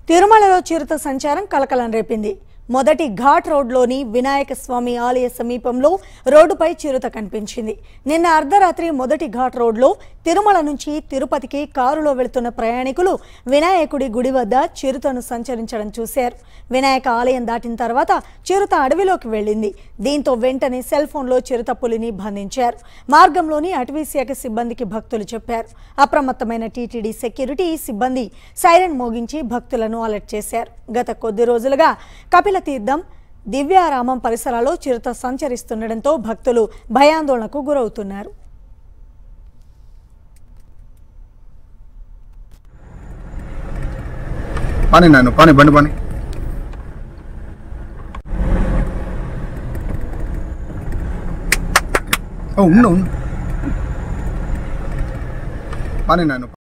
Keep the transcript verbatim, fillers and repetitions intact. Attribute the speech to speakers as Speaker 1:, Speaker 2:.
Speaker 1: తిరుమలలో చిరుత సంచారం కలకలం రేపింది. మొదటి ఘాట్ రోడ్లోని వినాయక స్వామి ఆలయ సమీపంలో రోడ్డుపై చిరుత కనిపించింది. నిన్న అర్ధరాత్రి మొదటి ఘాట్ రోడ్లో తిరుమల నుంచి తిరుపతికి కారులో వెళుతున్న ప్రయాణికులు వినాయకుడి గుడి వద్ద చిరుతను సంచరించడం చూశారు. వినాయక ఆలయం దాటిన తర్వాత చిరుత అడవిలోకి వెళ్ళింది. దీంతో వెంటనే సెల్ ఫోన్లో చిరుత పులిని బంధించారు. మార్గంలోని అటవీ శాఖ సిబ్బందికి భక్తులు చెప్పారు. అప్రమత్తమైన టీటీడీ సెక్యూరిటీ సిబ్బంది సైరన్ మోగించి భక్తులను అలర్ట్ చేశారు. గత కొద్ది రోజులుగా కపిల తీర్థం దివ్యారామం పరిసరాల్లో చిరుత సంచరిస్తుండటంతో భక్తులు భయాందోళనకు గురవుతున్నారు.
Speaker 2: పాని నాను పాని బండి పాని ఓ ఉన్న ఉన్న పాని నాను